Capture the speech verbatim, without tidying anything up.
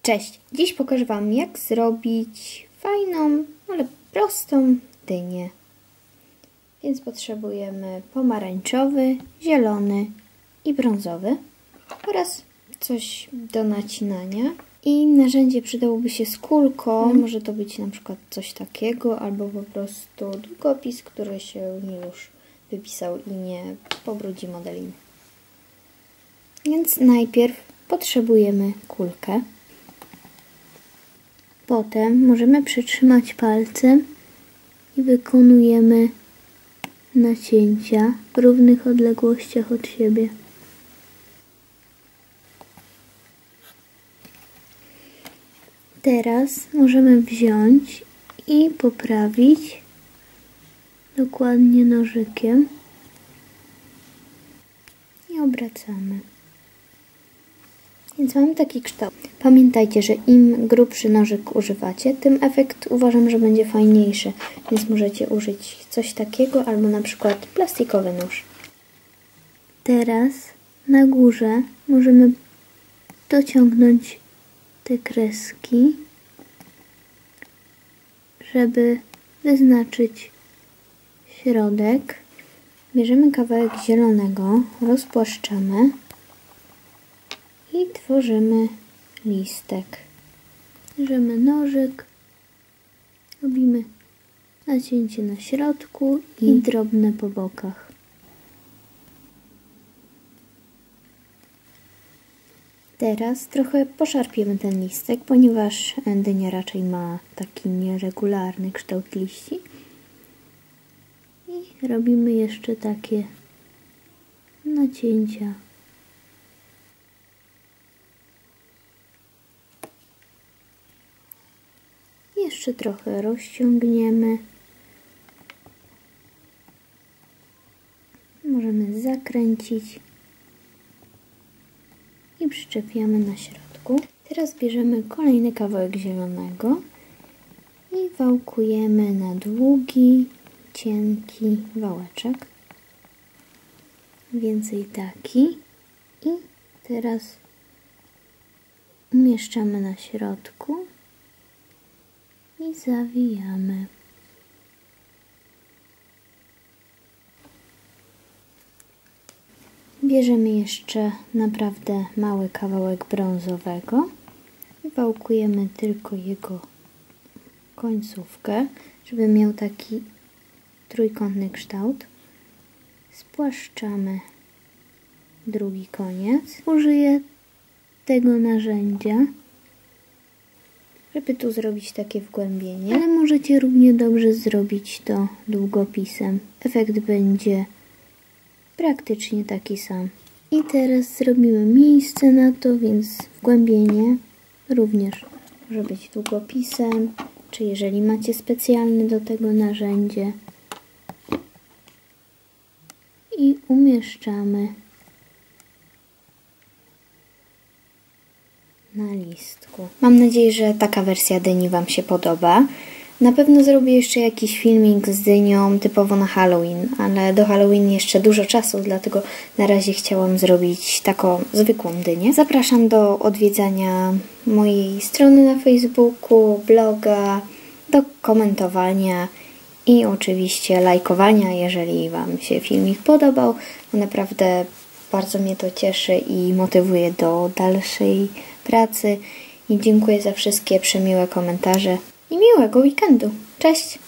Cześć! Dziś pokażę Wam, jak zrobić fajną, ale prostą dynię. Więc potrzebujemy pomarańczowy, zielony i brązowy oraz coś do nacinania. I narzędzie przydałoby się z kulką. Może to być na przykład coś takiego, albo po prostu długopis, który się już wypisał i nie pobrudzi modeliny. Więc najpierw potrzebujemy kulkę. Potem możemy przytrzymać palcem i wykonujemy nacięcia w równych odległościach od siebie. Teraz możemy wziąć i poprawić dokładnie nożykiem i obracamy. Więc mamy taki kształt. Pamiętajcie, że im grubszy nożyk używacie, tym efekt uważam, że będzie fajniejszy. Więc możecie użyć coś takiego albo na przykład plastikowy nóż. Teraz na górze możemy dociągnąć te kreski, żeby wyznaczyć środek. Bierzemy kawałek zielonego, rozpłaszczamy i tworzymy listek. Bierzemy nożyk, robimy nacięcie na środku i drobne po bokach. Teraz trochę poszarpiemy ten listek, ponieważ dynia raczej ma taki nieregularny kształt liści. I robimy jeszcze takie nacięcia. Jeszcze trochę rozciągniemy. Możemy zakręcić i przyczepiamy na środku. Teraz bierzemy kolejny kawałek zielonego i wałkujemy na długi, cienki wałeczek. Więcej taki. I teraz umieszczamy na środku i zawijamy. Bierzemy jeszcze naprawdę mały kawałek brązowego i wałkujemy tylko jego końcówkę, żeby miał taki trójkątny kształt. Spłaszczamy drugi koniec. Użyję tego narzędzia, żeby tu zrobić takie wgłębienie, ale możecie równie dobrze zrobić to długopisem. Efekt będzie praktycznie taki sam. I teraz zrobimy miejsce na to, więc wgłębienie również może być długopisem, czy jeżeli macie specjalne do tego narzędzie. I umieszczamy na listku. Mam nadzieję, że taka wersja dyni Wam się podoba. Na pewno zrobię jeszcze jakiś filmik z dynią typowo na Halloween, ale do Halloween jeszcze dużo czasu, dlatego na razie chciałam zrobić taką zwykłą dynię. Zapraszam do odwiedzania mojej strony na Facebooku, bloga, do komentowania i oczywiście lajkowania, jeżeli Wam się filmik podobał, bo naprawdę bardzo mnie to cieszy i motywuje do dalszej pracy. I dziękuję za wszystkie przemiłe komentarze i miłego weekendu. Cześć!